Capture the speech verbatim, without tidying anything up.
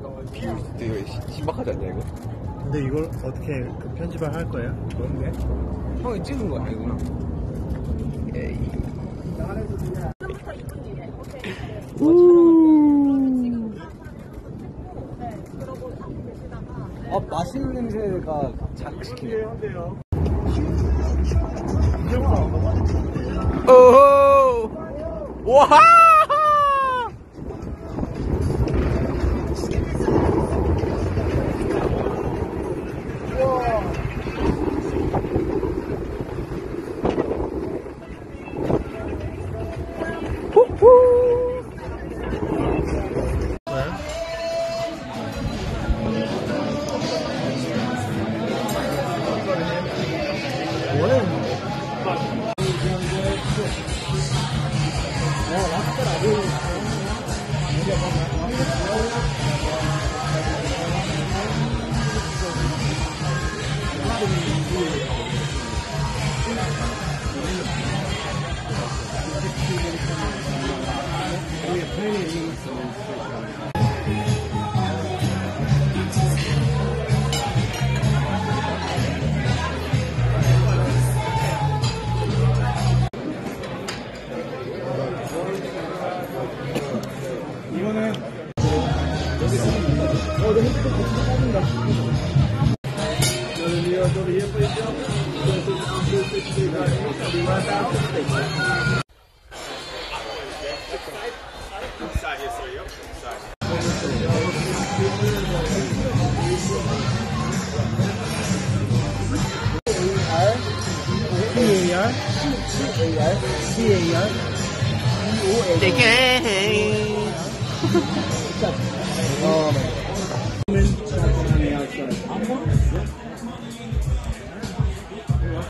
비율 되게 신박하지 않냐 이거? 근데 이걸 어떻게 그 편집을 할 거예요? 뭔데? 형이 찍은 거 아니구나. 에이. 아 맛있는 냄새가 자극시키네. 오호! 와! 이거는 C A R C A R C A R E O L